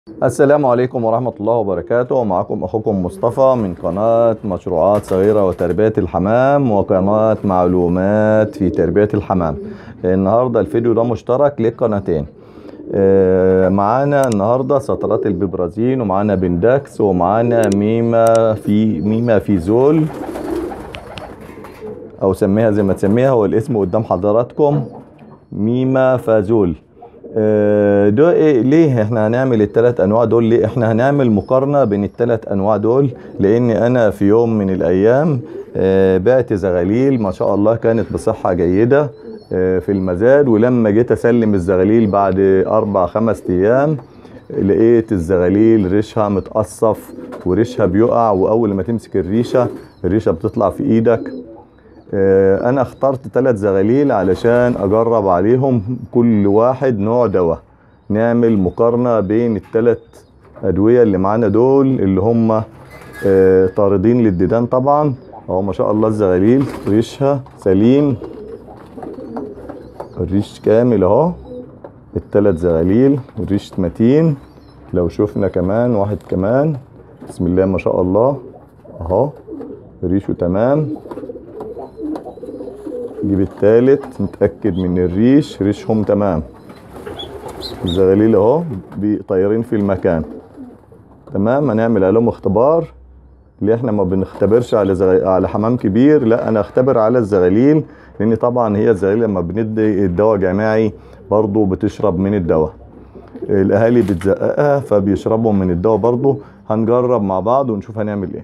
السلام عليكم ورحمة الله وبركاته. معكم أخوكم مصطفى من قناة مشروعات صغيرة وتربية الحمام وقناة معلومات في تربية الحمام. النهاردة الفيديو ده مشترك للقناتين. معانا النهاردة سطرات الببرازين ومعانا بندكس ومعانا ميما في زول، أو سميها زي ما تسميها، هو الاسم قدام حضراتكم، ميما فازول. ده إيه؟ ليه احنا هنعمل الثلاث انواع دول؟ ليه احنا هنعمل مقارنة بين الثلاث انواع دول؟ لان انا في يوم من الايام بعت زغاليل ما شاء الله كانت بصحة جيدة في المزاد، ولما جيت اسلم الزغاليل بعد 4-5 ايام لقيت الزغاليل ريشها متقصف وريشها بيقع، واول ما تمسك الريشة بتطلع في ايدك. انا اخترت 3 زغاليل علشان اجرب عليهم كل واحد نوع دواء، نعمل مقارنة بين ال3 ادوية اللي معانا دول اللي هم طاردين للديدان. طبعا اهو ما شاء الله الزغاليل ريشها سليم، الريش كامل اهو، ال3 زغاليل الريش متين. لو شفنا كمان واحد كمان، بسم الله ما شاء الله اهو ريشه تمام. نجيب التالت نتأكد من ريشهم تمام. الزغاليل اهو طايرين في المكان تمام. هنعمل عليهم اختبار، اللي احنا ما بنختبرش على حمام كبير، لا انا اختبر على الزغاليل، لان طبعا هي الزغاليل لما بندي الدواء جماعي برضو بتشرب من الدواء، الاهالي بتزققها فبيشربوا من الدواء برضو. هنجرب مع بعض ونشوف هنعمل ايه.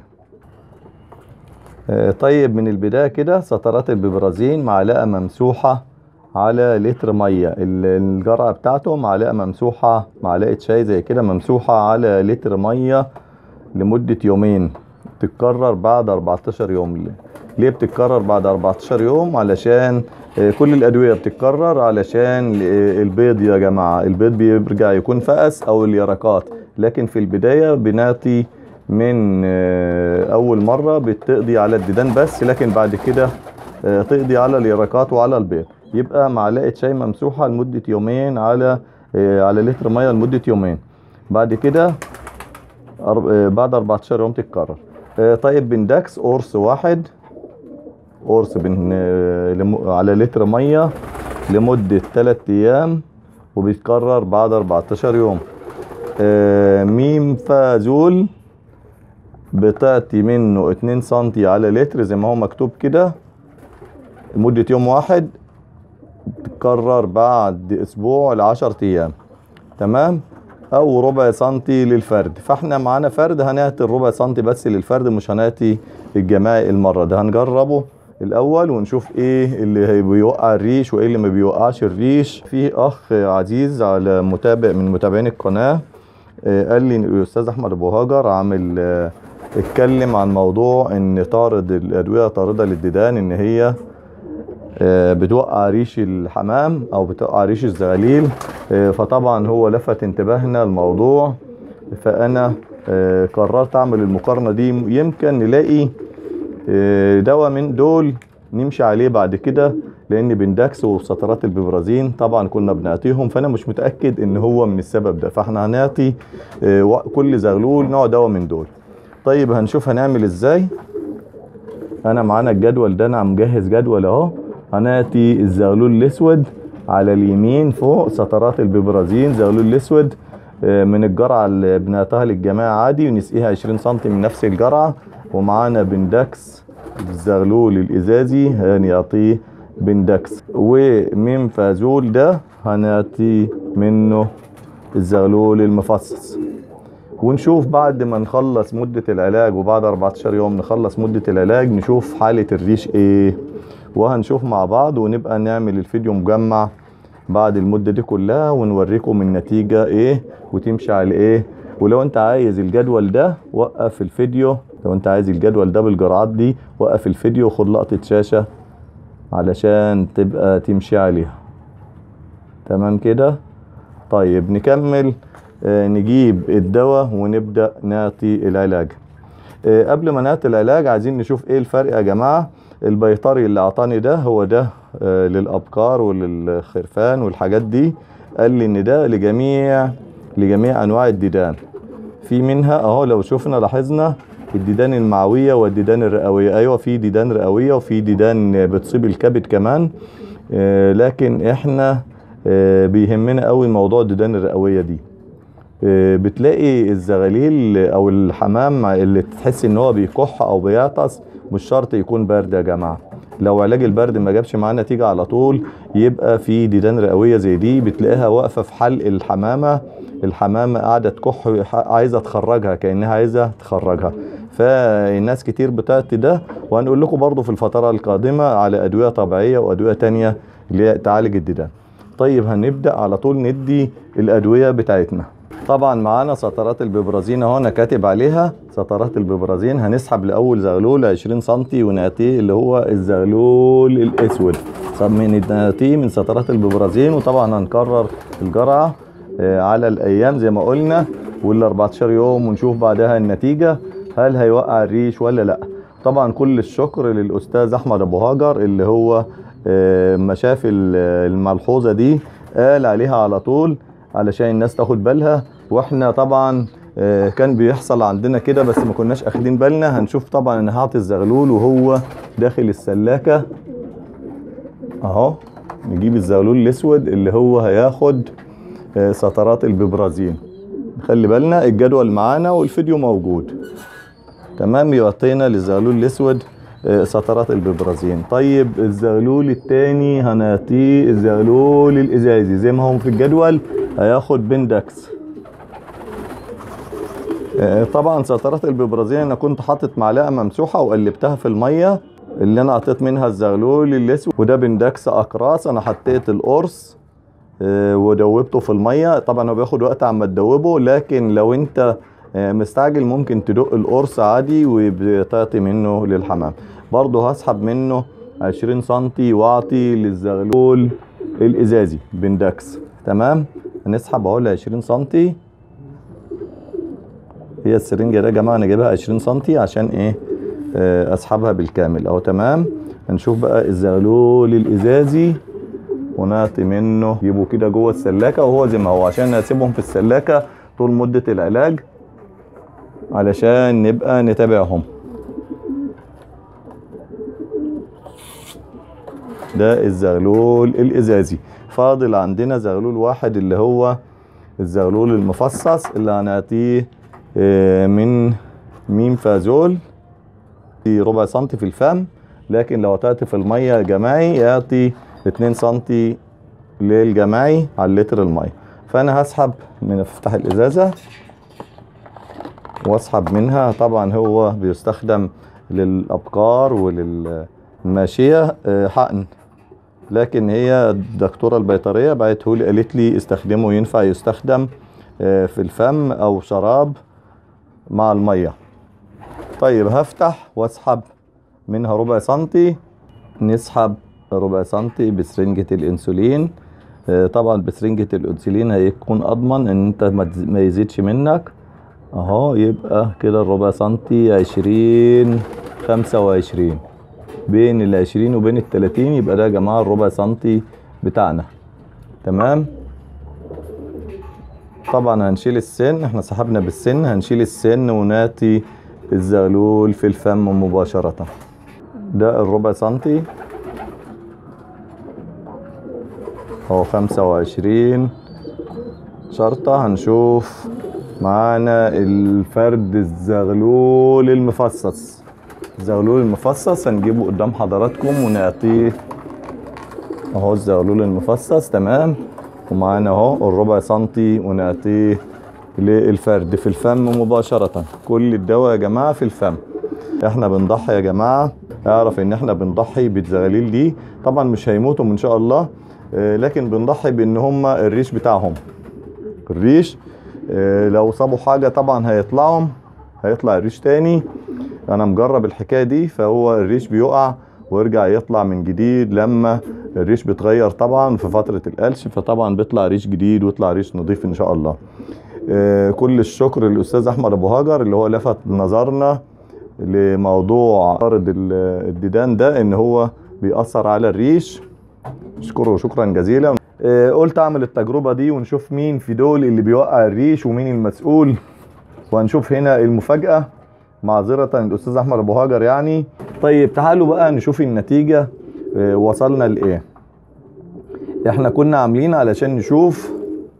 طيب من البداية كده، سطرات الببرازين معلقة ممسوحة على لتر مية، الجرعة بتاعته معلقة ممسوحة، معلقة شاي زي كده ممسوحة على لتر مية لمدة يومين، تتكرر بعد 14 يوم. ليه بتتكرر بعد 14 يوم؟ علشان كل الأدوية بتتكرر علشان البيض يا جماعة، البيض بيرجع يكون فأس أو اليرقات، لكن في البداية بنعطي من اول مرة بتقضي على الديدان بس، لكن بعد كده تقضي على اليرقات وعلى البيض. يبقى معلقة شاي ممسوحة لمدة يومين على لتر مية لمدة يومين، بعد كده بعد 14 يوم تتكرر. طيب بندكس قرص واحد، قرص على لتر مية لمدة 3 ايام وبيتكرر بعد 14 يوم. ميم فازول بتعطي منه 2 سنتي على لتر زي ما هو مكتوب كده لمدة يوم واحد، تتكرر بعد اسبوع ل10 ايام تمام، او ربع سنتي للفرد. فاحنا معانا فرد هنعطي الربع سنتي بس للفرد، مش هنعطي الجماعي المرة ده. هنجربه الاول ونشوف ايه اللي بيوقع الريش وايه اللي ما بيوقعش الريش. في اخ عزيز على متابع من متابعين القناة قال لي الاستاذ احمد ابو هاجر عامل اتكلم عن موضوع ان طارد الادوية طاردة للديدان ان هي بتوقع ريش الحمام او بتوقع ريش الزغاليل. فطبعا هو لفت انتباهنا الموضوع، فانا قررت اعمل المقارنة دي، يمكن نلاقي دواء من دول نمشي عليه بعد كده، لان بندكس وسطرات الببرازين طبعا كنا بنعطيهم، فانا مش متأكد ان هو من السبب ده، فاحنا هنعطي كل زغلول نوع دواء من دول. طيب هنشوف هنعمل ازاي. انا معانا الجدول ده، انا مجهز جدول اهو. هنعطي الزغلول الاسود على اليمين فوق سطرات الببرازين، زغلول الاسود من الجرعة اللي بنعطيها للجماعة عادي ونسقيها 20 سنتي من نفس الجرعة. ومعانا بندكس الزغلول الازازي هنعطيه بندكس، وميم فازول ده هنعطي منه الزغلول المفصص. ونشوف بعد ما نخلص مدة العلاج، وبعد 14 يوم نخلص مدة العلاج، نشوف حالة الريش ايه، وهنشوف مع بعض ونبقى نعمل الفيديو مجمع بعد المدة دي كلها ونوريكم النتيجة ايه وتمشي على ايه. ولو انت عايز الجدول ده وقف الفيديو، لو انت عايز الجدول ده بالجرعات دي وقف الفيديو وخد لقطة شاشة علشان تبقى تمشي عليها تمام كده. طيب نكمل، نجيب الدواء ونبدأ نعطي العلاج. قبل ما نعطي العلاج عايزين نشوف ايه الفرق يا جماعة. البيطري اللي اعطاني ده هو ده للأبقار وللخرفان والحاجات دي، قال لي ان ده لجميع لجميع انواع الديدان. في منها اهو لو شفنا لاحظنا الديدان المعوية والديدان الرئوية. ايوه في ديدان رئوية وفي ديدان بتصيب الكبد كمان، لكن احنا بيهمنا قوي موضوع الديدان الرئوية دي. بتلاقي الزغاليل او الحمام اللي تحس ان هو بيكح او بيعطس مش شرط يكون برد يا جماعة. لو علاج البرد ما جابش معاه نتيجة على طول، يبقى في ديدان رئوية زي دي بتلاقيها واقفة في حلق الحمامة. الحمامة قاعدة تكح عايزة تخرجها، كأنها عايزة تخرجها. فالناس كتير بتاعت ده، وهنقول لكم برضو في الفترة القادمة على أدوية طبيعية وأدوية تانية اللي تعالج الديدان. طيب هنبدأ على طول ندي الأدوية بتاعتنا. طبعا معانا سطرات الببرازين اهو انا كاتب عليها سطرات الببرازين. هنسحب لاول زغلول 20 سنتي ونعطيه اللي هو الزغلول الاسود، نعطيه من سطرات الببرازين. وطبعا هنكرر الجرعه على الايام زي ما قلنا وال 14 يوم، ونشوف بعدها النتيجه هل هيوقع الريش ولا لا. طبعا كل الشكر للاستاذ احمد ابو هاجر اللي هو ما شاف الملحوظه دي قال عليها على طول علشان الناس تاخد بالها. واحنا طبعا كان بيحصل عندنا كده بس ما كناش اخدين بالنا. هنشوف طبعا ان هعطي الزغلول وهو داخل السلاكة اهو. نجيب الزغلول الاسود اللي هو هياخد سطرات الببرازين. خلي بالنا الجدول معانا والفيديو موجود تمام. يعطينا للزغلول الاسود سطرات الببرازين. طيب الزغلول التاني هنعطيه الزغلول الازازي زي ما هم في الجدول، هياخد بندكس. طبعا سطرات الببرازين انا كنت حاطط معلقه ممسوحه وقلبتها في الميه اللي انا حطيت منها الزغلول الاسود، وده بندكس اقراص. انا حطيت القرص ودوبته في الميه. طبعا هو بياخد وقت عما تدوبه، لكن لو انت مستعجل ممكن تدق القرص عادي وبتعطي منه للحمام. برضه هسحب منه 20 سنتي واعطي للزغلول الازازي بندكس. تمام. هنسحب اهو ل 20 سنتي. هي السرنجه ده يا جماعه انا جايبها 20 سنتي عشان ايه اسحبها بالكامل اهو. تمام. هنشوف بقى الزغلول الازازي ونعطي منه. جيبه كده جوه السلاكه وهو زي ما هو عشان هسيبهم في السلاكه طول مده العلاج علشان نبقى نتابعهم. ده الزغلول الازازي. فاضل عندنا زغلول واحد اللي هو الزغلول المفصص اللي هنعطيه من ميمفازول في ربع سنتي في الفم، لكن لو هتعطي في الميه جماعي يعطي 2 سنتي للجماعي على اللتر الميه. فانا هسحب من افتح الازازه واسحب منها. طبعا هو بيستخدم للابقار وللماشيه حقن، لكن هي الدكتوره البيطريه بعتهولي قالت لي استخدمه، ينفع يستخدم في الفم او شراب مع الميه. طيب هفتح واسحب منها ربع سنتي. نسحب ربع سنتي بسرنجة الانسولين. طبعا بسرنجة الانسولين هيكون اضمن ان انت ما يزيدش منك اهو. يبقى كده الربع سنتي 20 25 بين 20 وبين 30، يبقى ده يا جماعه الربع سنتي بتاعنا. تمام. طبعا هنشيل السن، احنا سحبنا بالسن، هنشيل السن وناتي الزغلول في الفم مباشرة. ده الربع سنتي اهو 25 شرطة. هنشوف معانا الفرد الزغلول المفصص. الزغلول المفصص هنجيبه قدام حضراتكم ونعطيه اهو الزغلول المفصص. تمام. ومعانا اهو الربع سنتي ونعطيه للفرد في الفم مباشرة. كل الدواء يا جماعة في الفم. احنا بنضحي يا جماعة، اعرف ان احنا بنضحي بالزغاليل دي. طبعا مش هيموتوا ان شاء الله، لكن بنضحي بان هم الريش بتاعهم، الريش لو صابوا حاجة طبعا هيطلع الريش تاني. انا مجرب الحكاية دي، فهو الريش بيقع ويرجع يطلع من جديد لما الريش بيتغير طبعا في فترة القلش، فطبعا بيطلع ريش جديد ويطلع ريش نظيف ان شاء الله. كل الشكر للاستاذ احمد ابو هاجر اللي هو لفت نظرنا لموضوع عرض الديدان ده ان هو بيأثر على الريش. اشكره شكرا جزيلا. قلت اعمل التجربة دي ونشوف مين في دول اللي بيوقع الريش ومين المسؤول. وهنشوف هنا المفاجأة، معذرة الأستاذ أحمد أبو هاجر يعني. طيب تعالوا بقى نشوف النتيجة وصلنا لإيه. احنا كنا عاملين علشان نشوف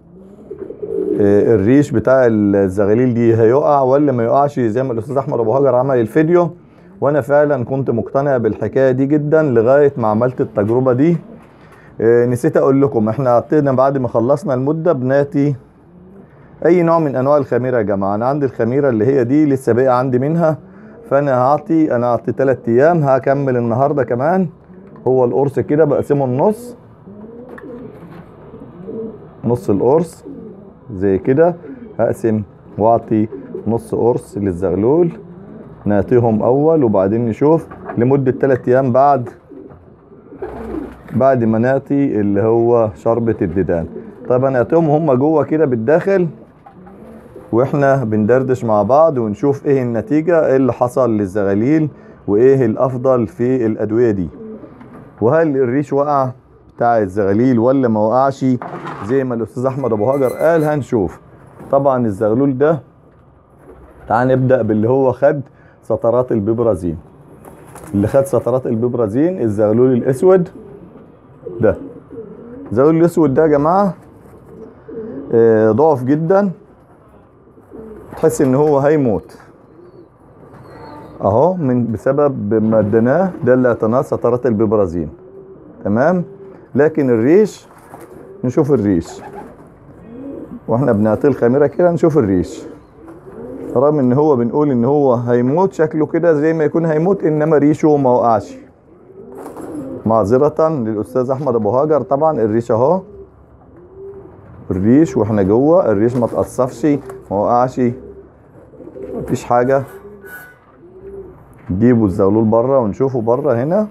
الريش بتاع الزغاليل دي هيقع ولا ما يقعش زي ما الأستاذ أحمد أبو هاجر عمل الفيديو. وأنا فعلا كنت مقتنع بالحكاية دي جدا لغاية ما عملت التجربة دي. نسيت أقول لكم احنا عطينا بعد ما خلصنا المدة بناتي اي نوع من انواع الخميره يا جماعه. انا عندي الخميره اللي هي دي لسه باقي عندي منها، فانا هعطي 3 ايام، هكمل النهارده كمان. هو القرص كده بقسمه نص القرص زي كده، هقسم واعطي نص قرص للزغلول، نعطيهم اول وبعدين نشوف لمده 3 ايام بعد ما نعطي اللي هو شربة الديدان. طيب هنعطيهم هم جوه كده بالداخل واحنا بندردش مع بعض ونشوف ايه النتيجة، ايه اللي حصل للزغاليل وايه الافضل في الادوية دي، وهل الريش وقع بتاع الزغاليل ولا ما وقعش زي ما الاستاذ احمد ابو هاجر قال. هنشوف. طبعا الزغلول ده تعال نبدأ باللي هو خد سطرات الببرازين. اللي خد سطرات الببرازين الزغلول الاسود ده. الزغلول الاسود ده يا جماعة ضعف جدا، تحس ان هو هيموت اهو بسبب ما اديناه ده اللي اعطيناه سطرات الببرازين. تمام. لكن الريش نشوف الريش واحنا بنعطيه الخميره كده، نشوف الريش رغم ان هو بنقول ان هو هيموت شكله كده زي ما يكون هيموت، انما ريشه ما وقعش. معذره للاستاذ احمد ابو هاجر. طبعا الريش اهو، الريش واحنا جوه الريش ما تقصفش ما وقعش مفيش حاجه. نجيبوا الزغلول بره ونشوفه بره هنا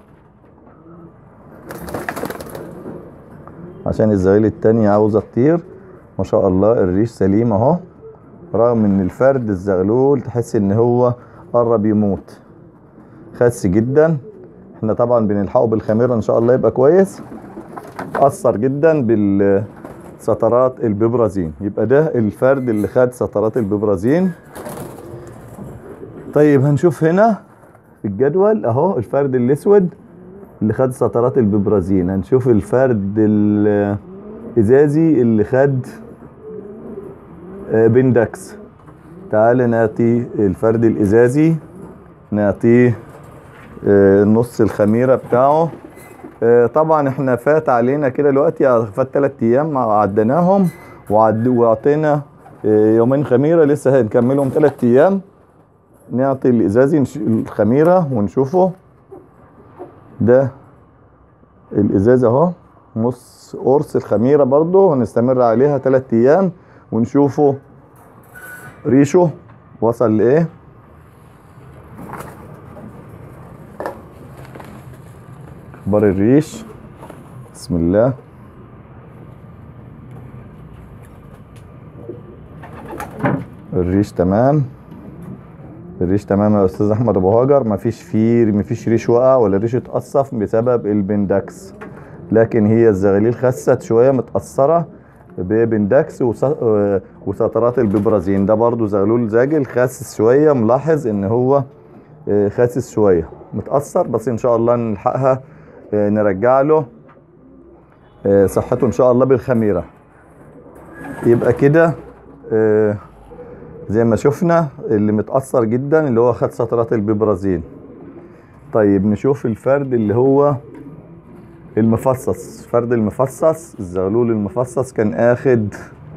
عشان الزغاليل التانية عاوزه تطير. ما شاء الله الريش سليم اهو، رغم ان الفرد الزغلول تحس ان هو قرب يموت، خس جدا. احنا طبعا بنلحقه بالخميره ان شاء الله يبقى كويس. اثر جدا بالسطرات الببرازين، يبقى ده الفرد اللي خد سطرات الببرازين. طيب هنشوف هنا في الجدول اهو الفرد الاسود اللي خد سطرات الببرازين. هنشوف الفرد الازازي اللي خد بندكس. تعال نعطي الفرد الازازي، نعطيه نص الخميره بتاعه. طبعا احنا فات علينا كده دلوقتي، فات 3 ايام عديناهم وعطينا يومين خميره، لسه هنكملهم 3 ايام. نعطي الازازي الخميره ونشوفه. ده الازاز اهو، نص قرص الخميره برضو هنستمر عليها 3 ايام ونشوفه ريشه وصل لايه. اخبار الريش بسم الله. الريش تمام، الريش تمام يا استاذ احمد ابو هاجر. مفيش ريش وقع ولا ريش اتقصف بسبب البندكس، لكن هي الزغاليل خست شويه متاثره ببندكس وسطرات الببرازين. ده برضو زغلول زاجل خاسس شويه، ملاحظ ان هو خاسس شويه متاثر، بس ان شاء الله نلحقها نرجع له صحته ان شاء الله بالخميره. يبقى كده زي ما شفنا اللي متأثر جدا اللي هو خد سطرات الببرازين. طيب نشوف الفرد اللي هو المفصص. فرد المفصص الزغلول المفصص كان اخد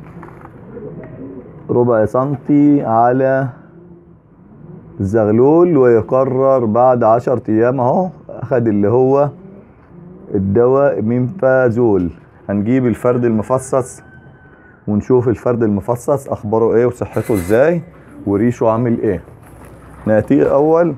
ربع سنتي على الزغلول، ويقرر بعد 10 ايام اهو اخد اللي هو الدواء مينفازول. هنجيب الفرد المفصص ونشوف الفرد المفصص اخباره ايه وصحته ازاي وريشه عامل ايه. نعطيه اول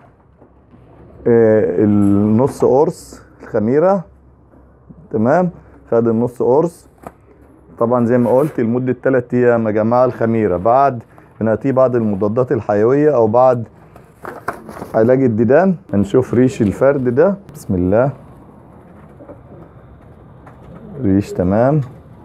النص قرص الخميره. تمام، خد النص قرص. طبعا زي ما قلت لمده 3 ايام يا جماعه الخميره، بعد نعطيه بعض المضادات الحيويه او بعد علاج الديدان. هنشوف ريش الفرد ده بسم الله. ريش تمام،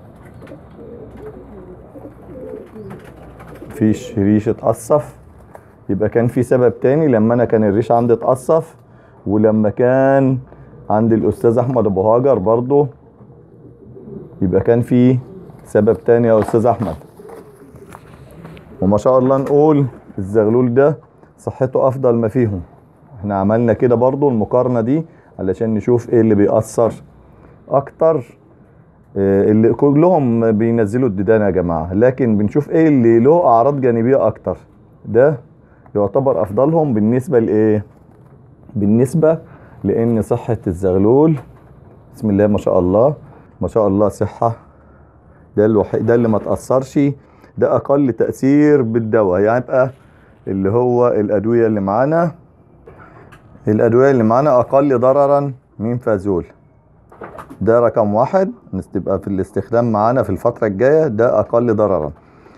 مفيش ريش اتقصف. يبقى كان في سبب تاني، لما انا كان الريش عندي اتقصف، ولما كان عند الاستاذ احمد ابو هاجر برضو، يبقى كان في سبب تاني يا استاذ احمد. وما شاء الله نقول الزغلول ده صحته افضل ما فيهم. احنا عملنا كده برضو المقارنة دي علشان نشوف ايه اللي بيأثر اكتر. اللي كلهم بينزلوا الديدان يا جماعة، لكن بنشوف ايه اللي له اعراض جانبية اكتر. ده يعتبر افضلهم بالنسبة لايه؟ بالنسبة لان صحة الزغلول بسم الله ما شاء الله ما شاء الله صحة. ده الوحيد، ده اللي ما تأثرش، ده اقل تأثير بالدواء. يعني يبقى اللي هو الادوية اللي معانا، الادوية اللي معانا اقل ضررا من فازول. ده رقم واحد تبقى في الاستخدام معانا في الفترة الجاية، ده اقل ضررا.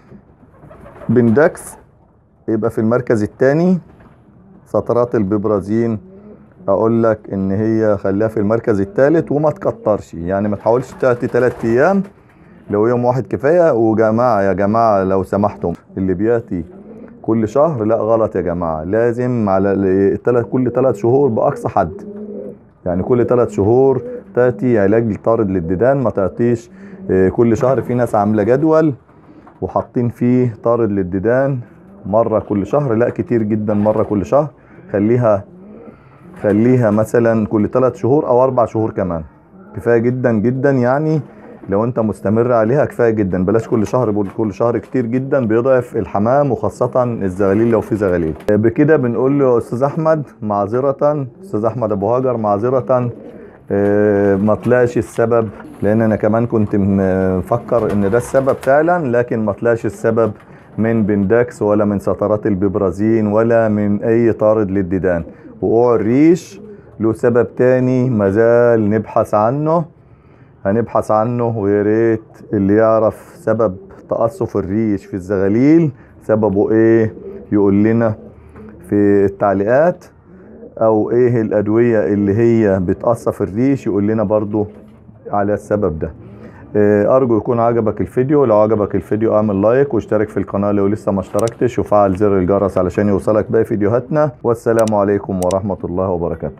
بندكس يبقى في المركز الثاني. سطرات الببرازين اقول لك ان هي خليها في المركز الثالث وما تكترش، يعني ما تحاولش تأتي 3 ايام، لو يوم واحد كفاية. وجماعة يا جماعة لو سمحتم، اللي بياتي كل شهر لا، غلط يا جماعة. لازم على كل 3 شهور بأقصى حد، يعني كل 3 شهور تأتي علاج طارد للديدان، ما تأتيش كل شهر. في ناس عاملة جدول وحاطين فيه طارد للديدان مرة كل شهر، لا كتير جدا مرة كل شهر. خليها مثلا كل 3 شهور او 4 شهور كمان، كفاية جدا جدا. يعني لو انت مستمر عليها كفاية جدا، بلاش كل شهر. كل شهر كتير جدا بيضعف الحمام وخاصة الزغاليل لو في زغاليل. بكده بنقول له استاذ احمد معذرة، استاذ احمد ابو هاجر معذرة، ما طلعش السبب، لان انا كمان كنت مفكر ان ده السبب فعلا، لكن ما طلعش السبب من بندكس ولا من سطرات الببرازين ولا من اي طارد للديدان. وقوع الريش له سبب تاني مازال نبحث عنه، هنبحث عنه. ويا ريت اللي يعرف سبب تقصف الريش في الزغاليل سببه ايه يقول لنا في التعليقات، او ايه الادوية اللي هي بتقصف الريش يقول لنا برضو على السبب ده. ارجو يكون عجبك الفيديو. لو عجبك الفيديو اعمل لايك واشترك في القناة لو لسه ما اشتركتش، وفعل زر الجرس علشان يوصلك باقي فيديوهاتنا. والسلام عليكم ورحمة الله وبركاته.